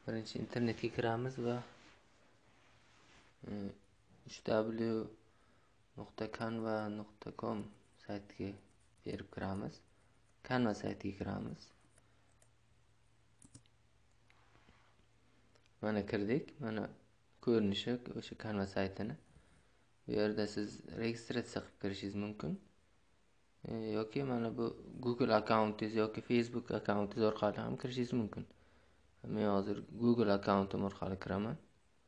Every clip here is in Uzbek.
Birinchi internetga kiramiz va www.canva.com saytiga berib kiramiz. Canva saytiga kiramiz. Mana kirdik. Mana ko'rinishi o'sha Canva saytini. Bu yerda siz registratsiya qilib kirishingiz mumkin. Yoki mana bu Google akkauntingiz yoki Facebook akkauntingiz orqali ham kirishingiz mumkin. Men hozir Google akkauntim orqali kiraman.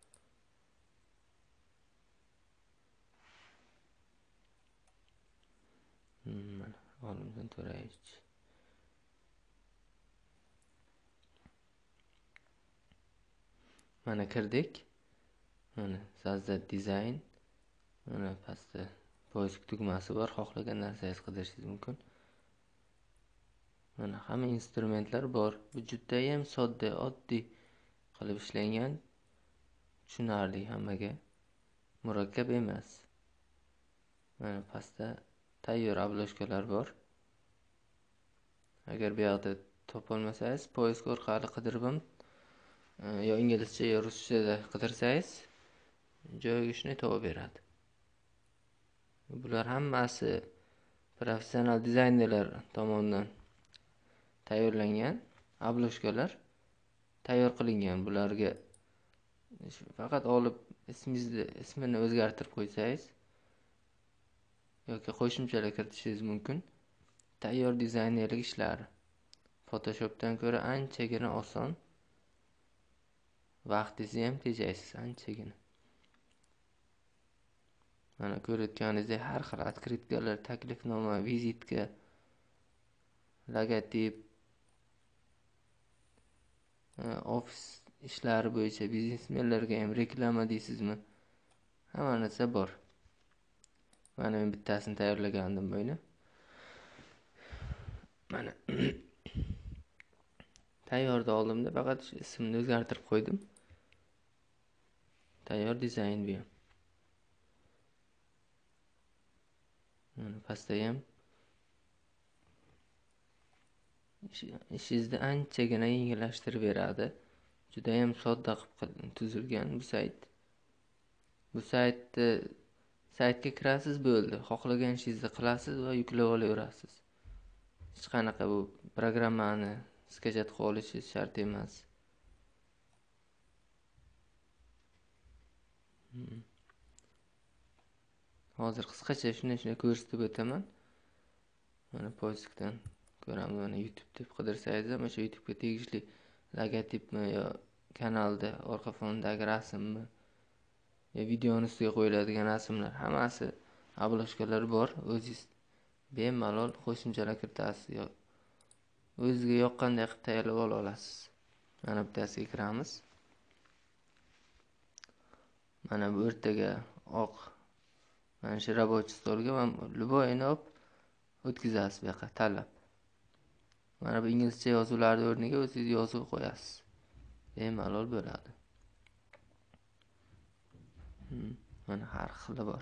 Mana Olimjon To'rayevich. Mana kirdik. Mana Sazda dizayn. Mana pastda poisk tugmasi bor. Xohlagan narsangizni qidirishingiz mumkin. Mana hamma instrumentlar bor. Bu juda ham sodda, oddiy qilib ishlangan. Tushunarli hammaga. Murakkab emas. Mana pastda tayyor obloshkalar bor. Agar bu yoqda topolmasangiz, poisk orqali qidirib ham yo inglizcha yo ruschada qidirsangiz joyigishni topib beradi. Bular hammasi professional dizaynerlar tomonidan tayyorlangan obloshkalar, tayyor qilingan. Bularga faqat olib ismini o'zgartirib qo'ysangiz yoki qo'shimchalar kiritishingiz mumkin. Tayyor dizaynerlik ishlari Photoshopdan ko'ra anchagina oson. Vaqtingizni ham tejaysiz anchagina. Mana ko'rayotganingizdek har xil otkritkalar, taklifnoma, vizitka, logotip, ofis ishlari bo'yicha biznesmenlarga ham reklama deysizmi? Hamma narsa bor. Mana men bittasini tayyorlagandim bo'yni. Mana tayyorda oldimda faqat ismini o'zgartirib qo'ydim. Tayyor dizayn bu. Mana pastda ham ishingizni anchagina yengillashtirib beradi. Juda ham sodda qilib tuzilgan bu sayt. Bu saytga kirasiz bo'ldi. Xohlagan ishingizni qilasiz va yuklab olaverasiz. Hech qanaqa bu programmani skachat qilib olishingiz shart emas. Hozir qisqacha shunday ko'rsatib o'taman. Mana poiskdan ko'ramiz. Mana YouTube deb qidirsangiz ham o'sha YouTube'ga tegishli logotipmi yo kanalda orqa fondagi rasmmi yo videoning ustiga qo'yiladigan rasmlar hammasi obloshkalar bor. O'zingiz bemalol qo'shimchalar kiritasiz yo o'zingizga yoqqanday qilib tayyorlab ola olasiz. Mana bittasiga kiramiz. Mana bu o'rtaga oq mana shu рабочий stolga любойni olib o'tkazasiz bu yoqqa tanlab. Mana bu inglizcha yozuvlarni o'rniga o'zingiz yozib qo'yasiz. Bemalol bo'ladi. Mana har xili bor.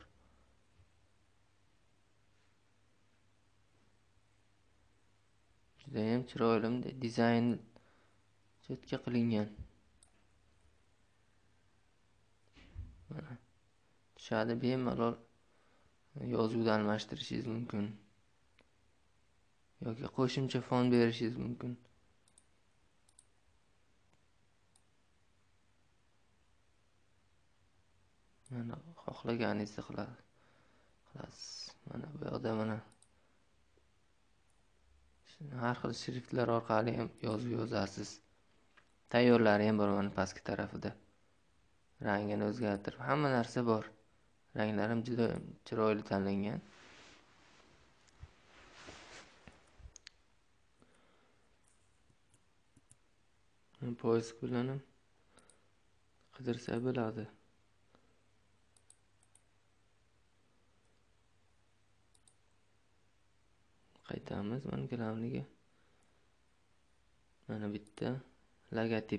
Juda ham chiroyli dizayn cho'tka qilingan. Mana tushadi, bemalol yozuvni almashtirishingiz mumkin. Yoki qo'shimcha fon berishingiz mumkin. Mana xohlaganingizni qilasiz. Mana bu yoqda mana har xil shriftlar orqali ham yozuv yozasiz. Tayyorlari ham bor mana pastki tarafida. Rangini o'zgartirib, hamma narsa bor. Ranglar ham juda chiroyli tanlangan. Poisk bilan ham qidirsa bo'ladi. Qaytamiz mana glavniga. Mana bitta logotip.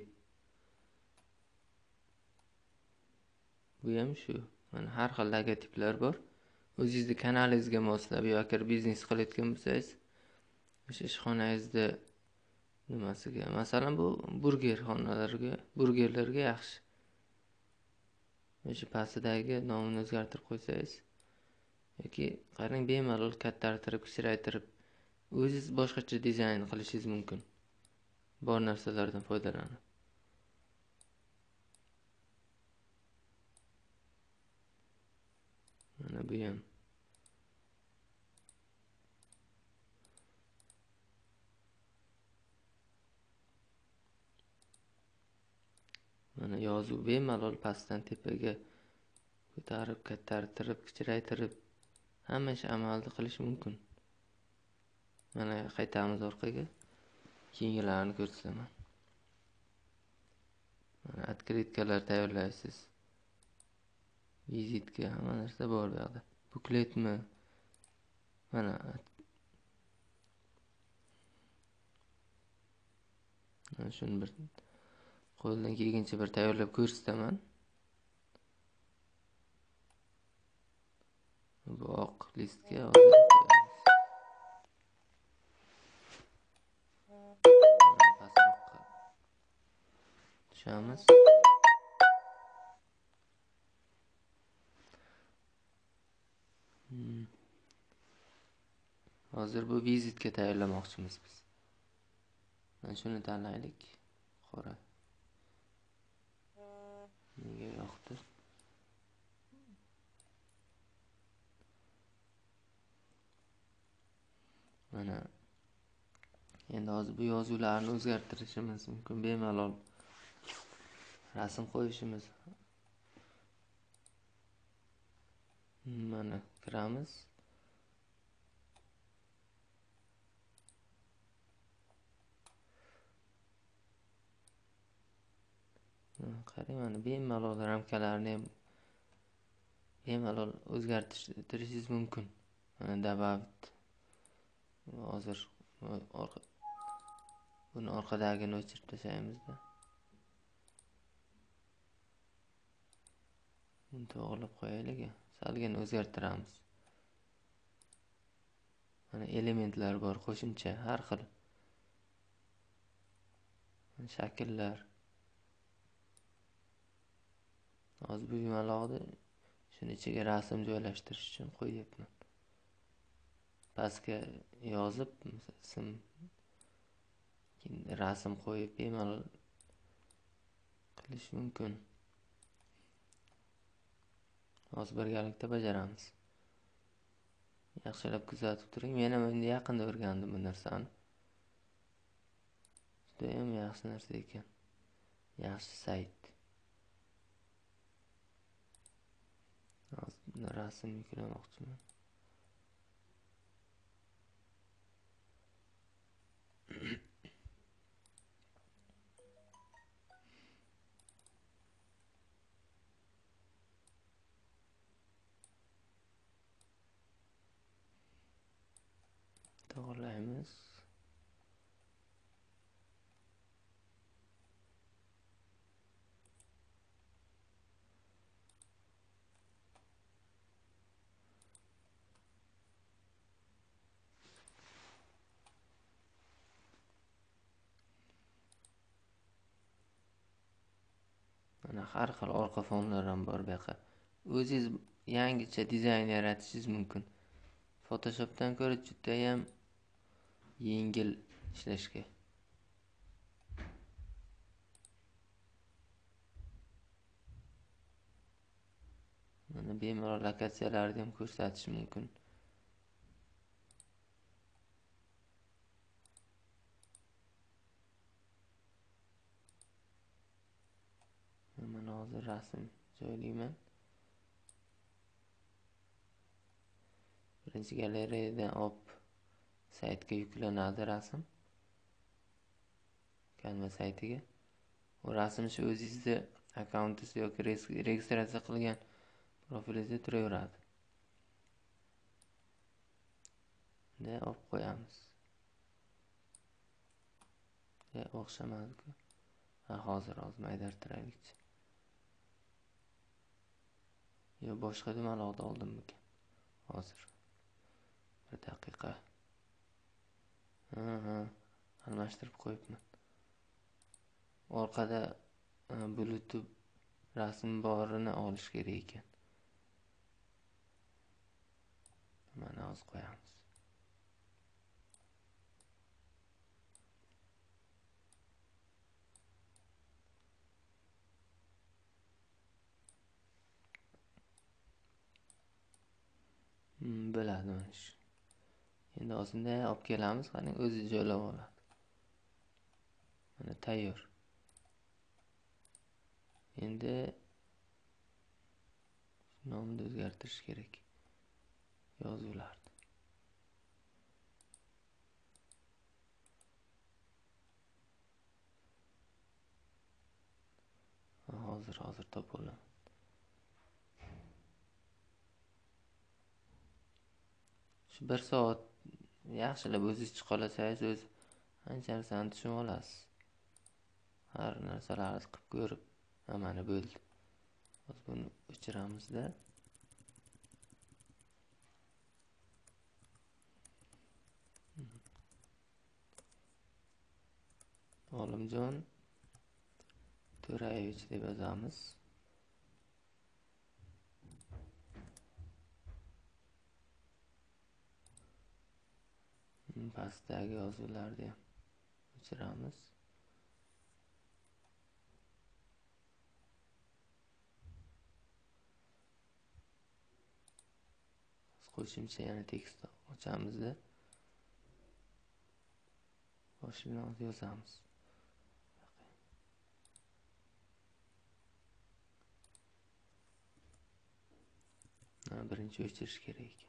Bu ham shu. Mana har xil logotiplar bor. O'zingizning kanalingizga moslab yoki biznes qilayotgan bo'lsangiz, o'sha ishxonangizda Nimasiga? Masalan, bu burgerlarga yaxshi. O'sha pastidagi nomini o'zgartirib qo'ysangiz yoki qarang, bemalol kattartirib, kichraytirib, o'zingiz boshqacha dizayn qilishingiz mumkin. Bor narsalardan foydalanib. Mana bu ham. Mana yozuv bemalol pastdan tepaga ko'tarib, kattartirib, kichraytirib, hamma ish amalda qilish mumkin. Mana qaytamiz orqaga. Keyingilarini ko'rsataman. Mana otkritkalar tayyorlaysiz. Vizitka, hamma narsa bor bu yerda. Bukletmi? Mana shuni bir qo'ldan kelgancha bir tayyorlab ko'rsataman. Bu oq listga hozir pastroqqa tushamiz. Hozir bu vizitka tayyorlamoqchimiz biz. Mana shuni tanlaylik. Qora. Menga yoqdi. Mana endi hozir bu yozuvlarni o'zgartirishimiz mumkin. Bemalol rasm qo'yishimiz. Mana kiramiz. Qarang, mana bemalol ramkalarni ham bemalol o'zgartirishingiz mumkin. Mana dabavit. Hozir buni orqadagini o'chirib tashlaymiz-da. Buni to'g'rilab qo'yaylik. Salgina o'zgartiramiz. Mana elementlar bor, qo'shimcha har xil. Shakllar. Hozir bu yumaloqni shuni ichiga rasm joylashtirish uchun qo'yibman. Pastga yozib, ism, rasm qo'yib bemalol qilish mumkin. Hozir birgalikda bajaramiz. Yaxshilab kuzatib turing. Men ham endi yaqinda o'rgandim bu narsani. Juda ham yaxshi narsa ekan. Yaxshi sayt. Hozir rasm yuklamoqchiman. To'g'rilaymiz. Mana har xil orqa fonlar ham bor bu yoqqa. O'zingiz yangicha dizayn yaratishingiz mumkin. Photoshopdan ko'ra juda ham yengil ishlashga. Mana bemalol lokatsiyalarni ham ko'rsatish mumkin. Mana hozir rasm joylayman. Birinchi galeriyadan olib saytga yuklanadi rasm. Canva saytiga. Bu rasm shu o'zingizda akkauntingiz yoki registratsiya qilgan profilingizda turaveradi. Da olib qo'yamiz. O'xshamadi-ku. Hozir maydartiraylik. Yo, boshqa dumaloqda oldimmikan? Hozir. Bir daqiqa. almashtirib qo'yibman. Orqada Bluetooth rasm borini olish kerak ekan. Mana hozir qo'yamiz. Bo'ladi mana shu. Endi ozgina olib kelamiz, qarang o'zi joylab oladi. Mana tayyor. Endi nomni o'zgartirish kerak. Yozuvlarni. Hozir topaman. Shu 1 soat yaxshilab o'zingiz chiqolasangiz, o'z ancha-narsani tushunib olasiz. Har narsalarni qilib ko'rib, mana bo'ldi. Hozir buni o'chiramiz-da. Olimjon To'rayevich deb yozamiz. Pastdagi yozuvlarni ham o'chiramiz. Qo'shimcha yana tekst ochamiz-da. Boshini yozamiz. Birinchi o'chirish kerak ekan.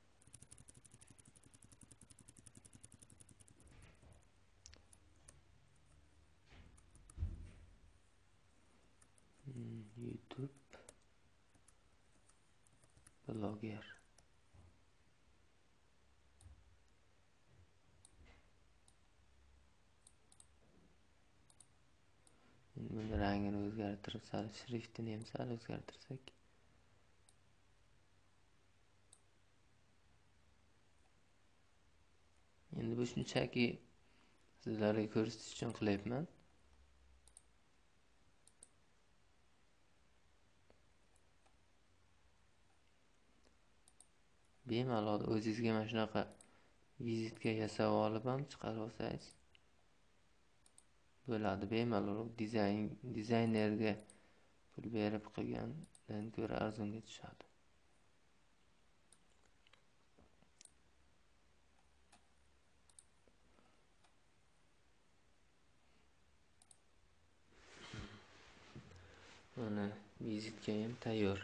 YouTube blogger. Buni rangini o'zgartirib, sal shriftini ham sal o'zgartirsak. Endi bu shunchaki sizlarga ko'rsatish uchun qilyapman. Bemalol o'zingizga mana shunaqa vizitka yasab olib ham chiqarib olsangiz bo'ladi. Bemalol dizaynerga pul berib qilgandan ko'ra arzonga tushadi. Mana vizitka ham tayyor.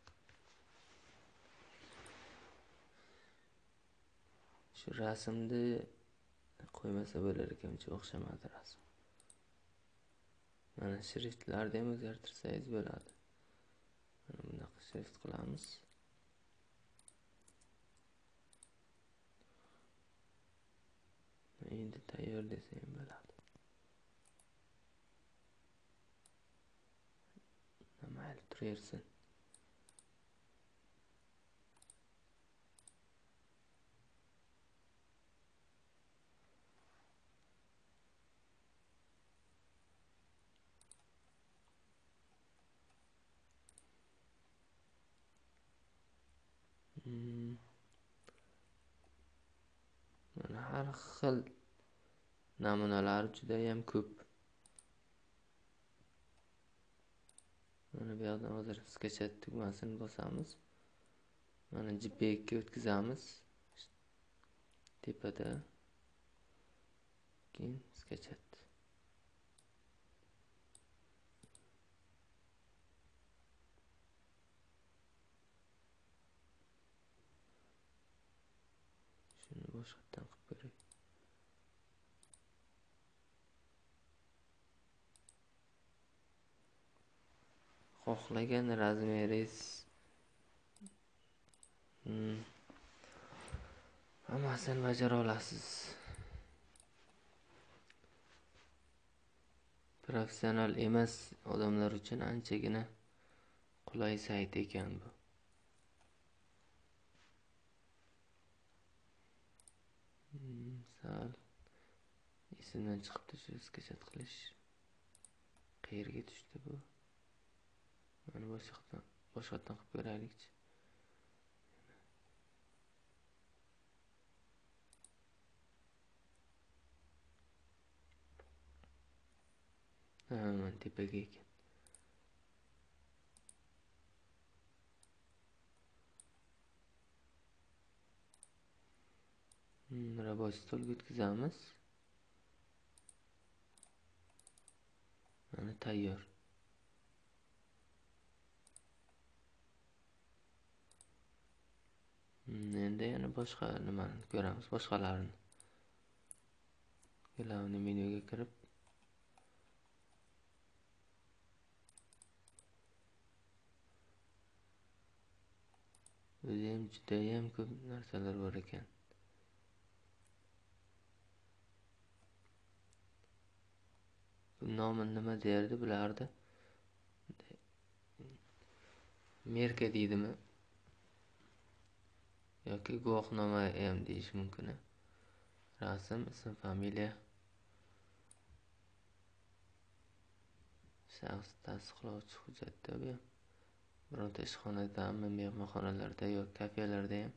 Shu rasmni qo'ymasa bo'lar ekan, uncha o'xshamadi rasm. Mana shriftlarni ham o'zgartirsangiz bo'ladi. Mana bunaqa shrift qilamiz. Endi tayyor desa ham bo'ladi. Mayli turaversin. Mana har xil namunalar juda ham ko'p. Mana bu yerdan hozir sketchat tugmasini bosamiz. Mana JPEG ga o'tkazamiz. Tepada. Keyin sketchat. Shuni boshqatdan qilib ko'ray. Xohlagan razmeringiz hammasini bajara olasiz. Professional emas odamlar uchun anchagina qulay sayt ekan bu. Sal esimdan chiqibdi shu skachat qilish. Qayerga tushdi bu? Mana boshqatdan qilib ko'raylikchi. Mana tepaga ekan. Rabo stolga o'tkazamiz. Mana tayyor. Endi yana boshqa nimani ko'ramiz, boshqalarini. Glavni menyuga kirib o'zim judayam ko'p narsalar bor ekan. Bu nomini nima derdi bulardi? Merka deydimi? Yoki guvohnoma ham deyish mumkin. Rasm, ism, familiya, shaxs tasdiqlovchi hujjatda bu. Bironta ishxonadami, mehmonxonalarda yoki kafelarda ham.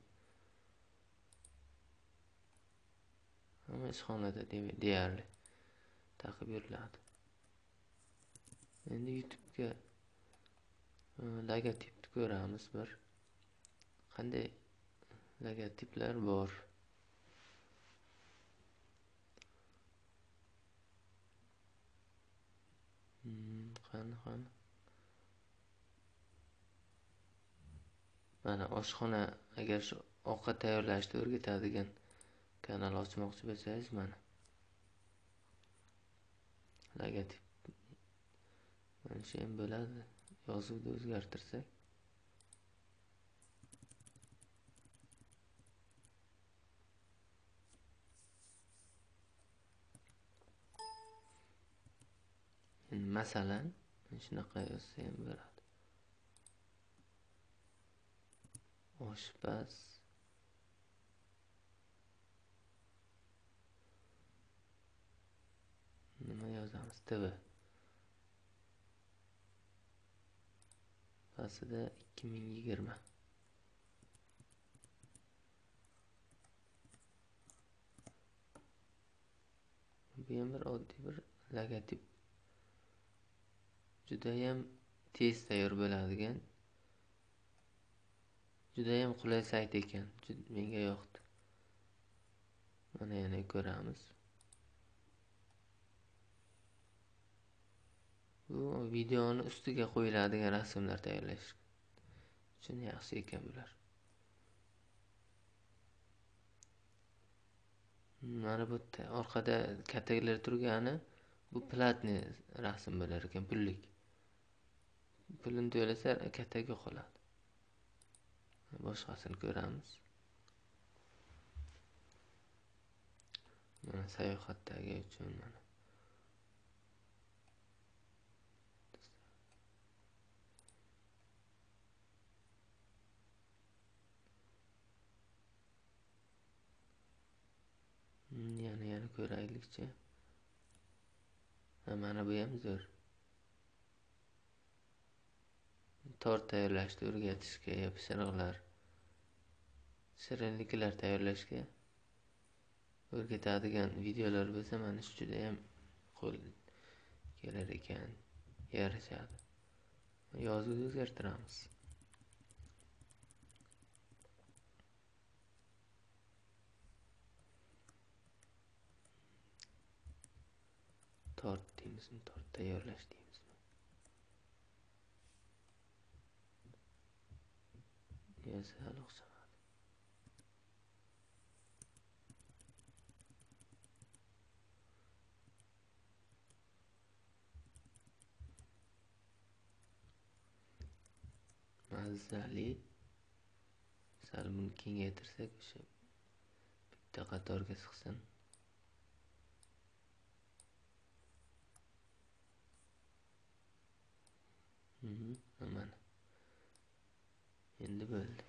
Hamma ishxonada deyarli taqib yuriladi. Endi YouTube'ga logotipni ko'ramiz bir. Qanday logotiplar bor? Qani. Mana oshxona, agar shu ovqat tayyorlashni o'rgatadigan kanal ochmoqchi bo'lsangiz, mana logotip. Mana shu ham bo'ladi. Yozuvni o'zgartirsak. Masalan, shunaqa yozsa ham bo'ladi. Oshpaz. Nima yozamiz? TV. Pastida 2020. Bu ham bir oddiy bir logotip. Judayam tez tayyor bo'ladigan, judayam qulay sayt ekan. Menga yoqdi. Mana yana ko'ramiz. Bu videoni ustiga qo'yiladigan rasmlar tayyorlash uchun yaxshi ekan bular. Mana bu orqada kattalar turgani, bu platni rasm bo'lar ekan, pullik. Pulini to'lasa kattaga qoladi. Boshqasini ko'ramiz. Mana sayohatdagi uchun mana. Yana ko'raylikchi. Mana bu ham zo'r. Tort tayyorlashni o'rgatishga, pishiriqlar, shirinliklar tayyorlashga o'rgatadigan videolar bo'lsa, mana shu juda ham qo'l kelar ekan, yarashadi. Yozuvni o'zgartiramiz. Tort deymizmi, tort tayyorlash deymizmi? Sal o'xshamadi. Mazali. Sal buni kengaytirsak, o'sha bitta qatorga sig'sin. Mana. Endi bo'ldi.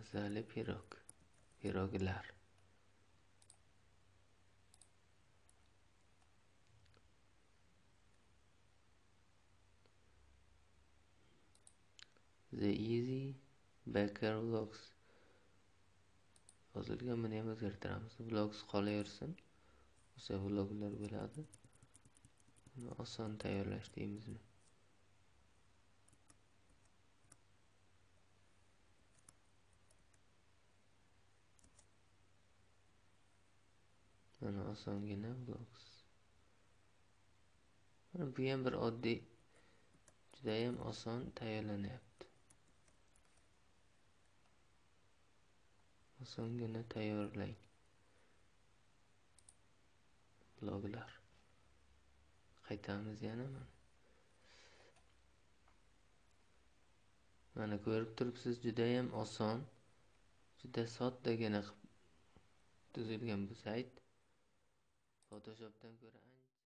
Mazali piroglar. The Easy Baker Vlogs yozilgan, buni ham o'zgartiramiz. Vlogs qolaversin. O'sha vloglar bo'ladi. Buni oson tayyorlash deymizmi? Mana osongina vlogs. Mana bu ham bir oddiy, juda ham oson tayyorlanyapti. Osongina tayyorlang vloglar. Qaytamiz yana mana. Mana ko'rib turibsiz, juda ham oson, juda soddagina tuzilgan bu sayt. Photoshopdan ko'ra